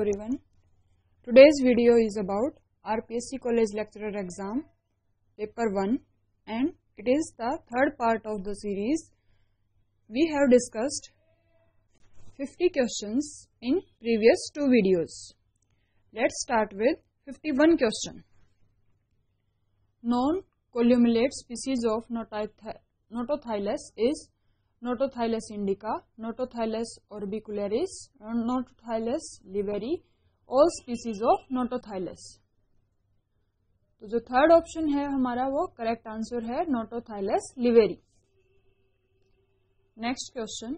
everyone. Today's video is about RPSC College Lecturer Exam Paper 1 and it is the third part of the series. We have discussed 50 questions in previous two videos. Let's start with 51 question. Non-columellate species of Notothylus is Notothylus indica, Notothylus orbicularis, Notothylus liveri, all species of Notothylus. तो जो third option है हमारा वो correct answer है Notothylus liveri. Next question.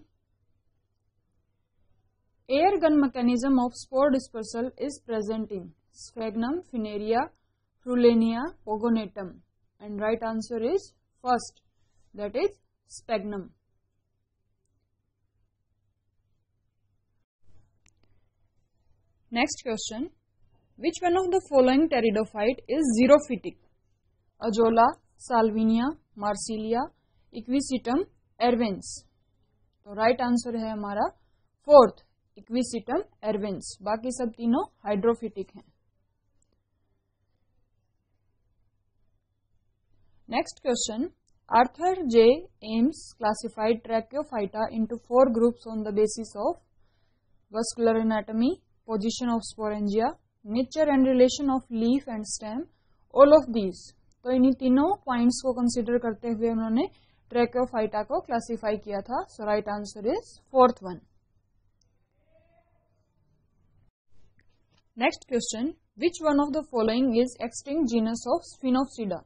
Air gun mechanism of spore dispersal is present in Sphagnum, Funaria, Frullania, Pogonatum and right answer is first, that is Sphagnum. Next question. Which one of the following pteridophyte is xerophytic? Azolla, Salvinia, Marsilia, Equisetum, Ervins. तो right answer है हमारा fourth, equisetum एरविन्स. बाकी सब तीनों hydrophytic हैं. Next question. Arthur J Eames classified Tracheophyta into 4 groups on the basis of vascular anatomy, position of sporangia, nature and relation of leaf and stem, all of these. तो इन्हीं तीनों points को consider करते हुए उन्होंने ट्रैकियोफाइटा को classify किया था. So right answer is fourth one. Next question. Which one of the following is extinct genus of Sphenopsida?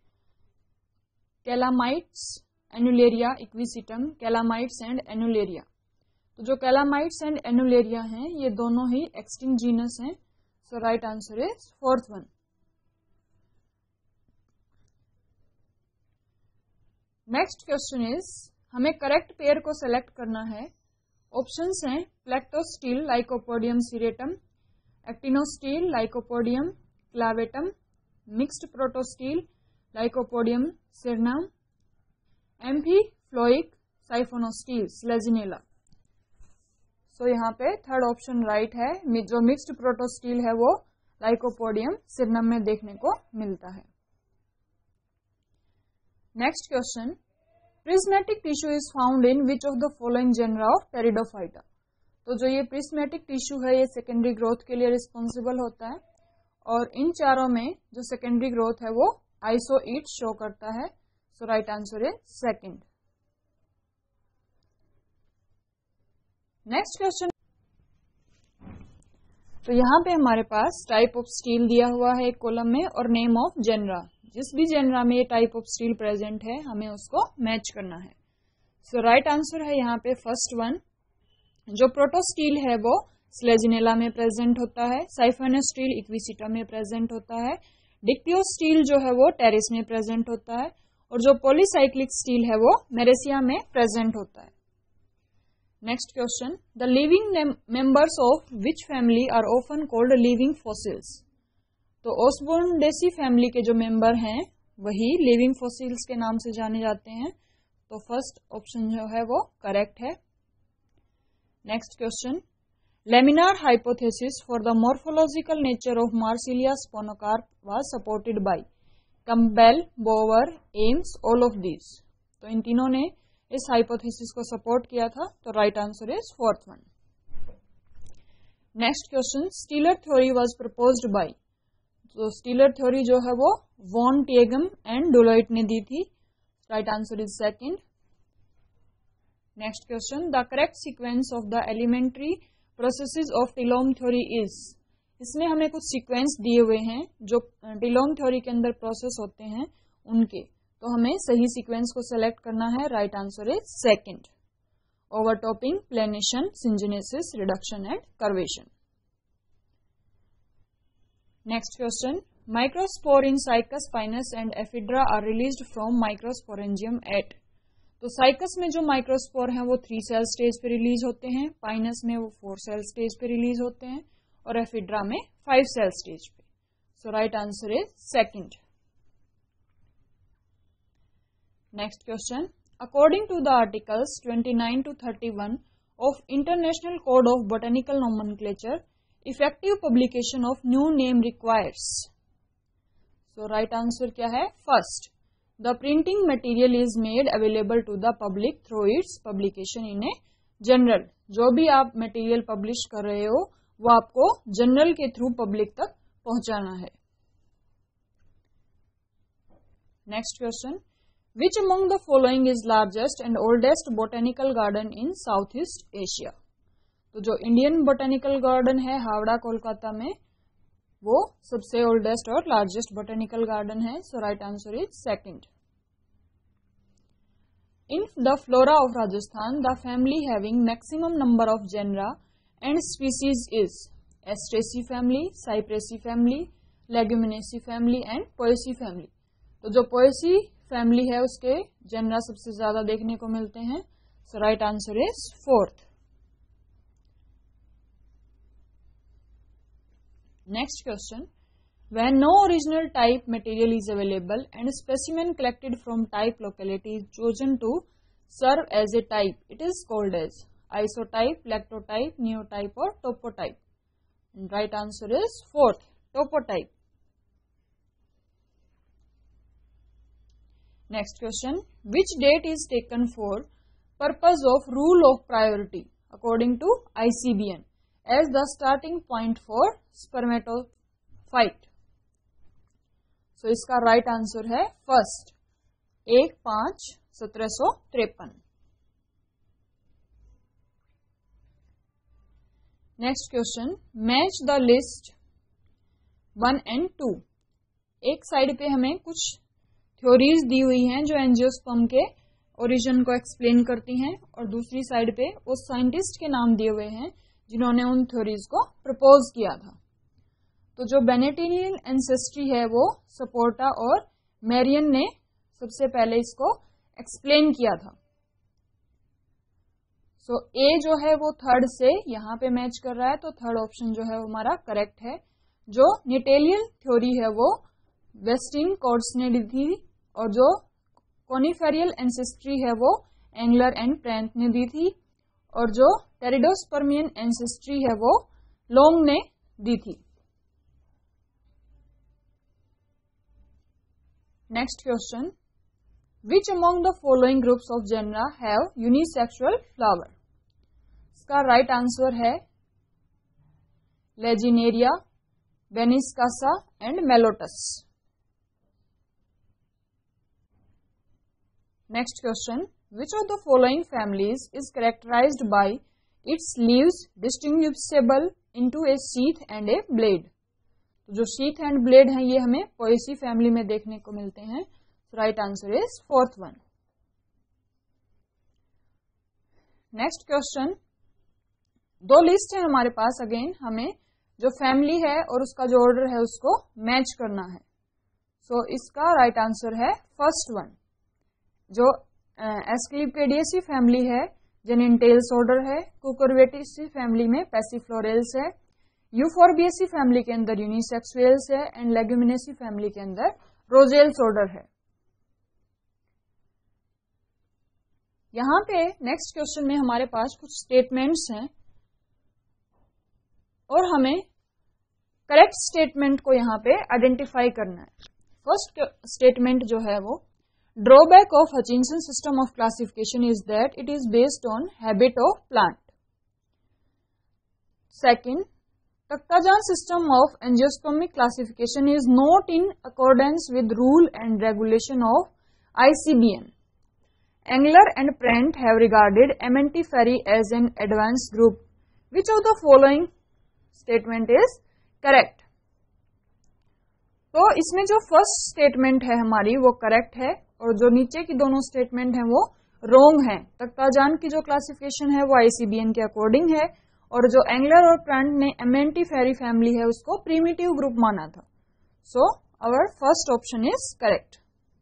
Calamites, Annularia, Equisetum, Calamites and Annularia. तो जो कैलामाइट्स एंड एनुलेरिया हैं ये दोनों ही एक्सटिंक्ट जीनस हैं. So right answer is fourth one. Next question is हमें correct pair को select करना है. ऑप्शंस हैं plectostele Lycopodium serratum, actinostele Lycopodium clavatum, mixed protostele Lycopodium cernuum, amphiphloic siphonostele Selaginella. तो यहाँ पे थर्ड ऑप्शन राइट है. जो मिक्स्ड प्रोटोस्टील है वो लाइकोपोडियम सिरनम में देखने को मिलता है. Next question. Prismatic tissue is found in which of the following genera of Pteridophyta? तो जो ये प्रिज्मेटिक टिश्यू है ये सेकेंडरी ग्रोथ के लिए रिस्पॉन्सिबल होता है और इन चारों में जो सेकेंडरी ग्रोथ है वो आइसोईट शो करता है. So right answer is second. Next question. तो यहाँ पे हमारे पास टाइप ऑफ स्टील दिया हुआ है एक कॉलम में और नेम ऑफ जेनरा. जिस भी जेनरा में ये टाइप ऑफ स्टील प्रेजेंट है हमें उसको मैच करना है. सो राइट आंसर है यहाँ पे फर्स्ट वन. जो प्रोटोस्टील है वो स्लेजिनेला में प्रेजेंट होता है, साइफोनोस्टील इक्विसिटा में प्रेजेंट होता है, डिक्टियोस्टील जो है वो टेरिस में प्रेजेंट होता है और जो पॉलीसाइक्लिक स्टील है वो मेरेसिया में प्रेजेंट होता है. Next question. The living members of which family are often called living fossils? तो ओस्बोर्नडेसी फैमिली के जो मेंबर हैं वही लिविंग फॉसिल्स के नाम से जाने जाते हैं. तो फर्स्ट ऑप्शन जो है वो करेक्ट है. Next question. Laminar hypothesis for the morphological nature of Marsilea sporocarp was supported by Campbell, Bower, Eames, all of these. तो इन तीनों ने इस हाइपोथेसिस को सपोर्ट किया था. तो right answer is fourth one. Next question. Stelar theory was proposed by? तो स्टीलर थ्योरी जो है वो वॉन टिएगम एंड डोलोइट ने दी थी. Right answer is second. Next question. The correct sequence of the elementary processes of telome theory is? इसमें हमें कुछ सीक्वेंस दिए हुए हैं जो टिलोम थ्योरी के अंदर प्रोसेस होते हैं उनके. तो हमें सही सीक्वेंस को सेलेक्ट करना है. Right answer is second. Overtopping, planation, syngenesis, reduction and curvation. Next question. Microspore in Cycas, Pinus and Ephedra are released from microsporangium at? तो साइकस में जो माइक्रोस्पोर हैं वो 3 सेल स्टेज पे रिलीज होते हैं, पाइनस में वो 4 सेल स्टेज पे रिलीज होते हैं और एफिड्रा में 5 सेल स्टेज पे. So right answer is second. Next question. According to the articles 29 to 31 of International Code of Botanical Nomenclature, effective publication of new name requires. So right answer क्या है? First, the printing material is made available to the public through its publication in a journal. जो भी आप material publish कर रहे हो वो आपको जनरल के थ्रू पब्लिक तक पहुंचाना है। Next question, which among the following is largest and oldest botanical garden in South East Asia? तो जो इंडियन बोटेनिकल गार्डन है हावड़ा कोलकाता में, वो सबसे ओल्डेस्ट और लार्जेस्ट बोटेनिकल गार्डन है। So right answer is second. In the flora of Rajasthan, the family having maximum number of genera and species is Asteraceae family, Cyperaceae family, Leguminosae family and Poaceae family। तो जो Poaceae family है उसके genre सबसे ज्यादा देखने को मिलते हैं। So right answer is fourth. Next question, when no original type material is available and specimen collected from type locality is chosen to serve as a type, it is called as isotype, lactotype, neotype or topotype। And right answer is fourth, topotype। Next question, which date is taken for purpose of rule of priority according to ICBN as the starting point for spermatophyte? तो इसका right answer है first, 1/5/1753। Next question, match the list 1 and 2। एक side पे हमें कुछ theories दी हुई हैं जो एंजियोस्पर्म के ओरिजिन को एक्सप्लेन करती हैं और दूसरी साइड पे उस साइंटिस्ट के नाम दिए हुए हैं जिन्होंने उन थ्योरीज को प्रपोज किया था। तो जो बेनेटिनियन एंसेस्ट्री है वो सपोर्टा और मेरियन ने सबसे पहले इसको एक्सप्लेन किया था। सो ए जो है वो थर्ड से यहाँ पे मैच कर रहा है, तो थर्ड ऑप्शन जो है वो हमारा करेक्ट है। जो निटेलियल थ्योरी है वो वेस्टिन कॉर्ड्स ने दी थी और जो कोनिफेरियल एंसेस्ट्री है वो एंगलर एंड प्रेंट ने दी थी और जो टेरिडोस्पर्मियन एंसेस्ट्री है वो लोंग ने दी थी। Next question, which among the following groups of genera have unisexual flower? इसका राइट आंसर है Lagenaria, Benincasa and Mallotus. Next question, which of the following families is characterized by its leaves distinguishable into a sheath and a blade? जो sheath and blade हैं ये हमें Poaceae family में देखने को मिलते हैं। Right answer is fourth one. Next question, दो लिस्ट है हमारे पास, अगेन हमें जो फैमिली है और उसका जो ऑर्डर है उसको मैच करना है। सो इसका राइट आंसर है फर्स्ट वन। जो एस्क्लिपिडेसी फैमिली है जेनिनटेल्स ऑर्डर है, कुकुरबिटेसी फैमिली में पैसिफ्लोरेल्स है, यूफोर्बिएसी फैमिली के अंदर यूनिसेक्सुअल्स है एंड लेग्यूमिनेसी फैमिली के अंदर रोजेल्स ऑर्डर है। यहां पे नेक्स्ट क्वेश्चन में हमारे पास कुछ स्टेटमेंट्स हैं और हमें करेक्ट स्टेटमेंट को यहां पे आइडेंटिफाई करना है। फर्स्ट स्टेटमेंट जो है वो, drawback of Hutchinson system of classification is that it is based on habit of plant. Second, Takhtajan system of angiospermic classification is not in accordance with rule and regulation of ICBN. Engler and Prent have regarded Amentiferae as an advanced group. Which of the following statement is correct? तो इसमें जो first statement है हमारी वो correct है और जो नीचे की दोनों स्टेटमेंट है वो रोंग है। तख्ताजान की जो क्लासिफिकेशन है वो ICBN के अकॉर्डिंग है और जो एंगलर और प्रेंट ने एमेंटिफेरी फैमिली है उसको प्रीमिटिव ग्रुप माना था। So our first option is correct.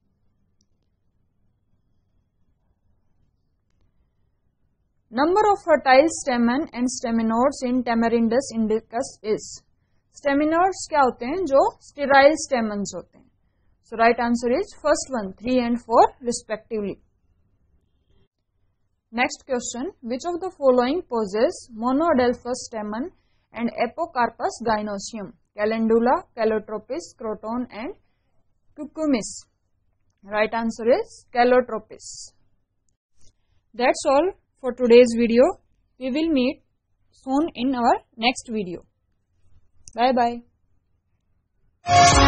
Number of fertile stamen and staminodes in Tamarindus indicus is. Staminodes क्या होते हैं? जो स्टेराइल स्टेमन्स होते हैं। So right answer is first one, 3 and 4 respectively. Next question, which of the following possess monoadelphous stamen and Apocarpus gynoecium, Calendula, Calotropis, Croton and Cucumis. Right answer is Calotropis. That's all for today's video. We will meet soon in our next video. Bye bye.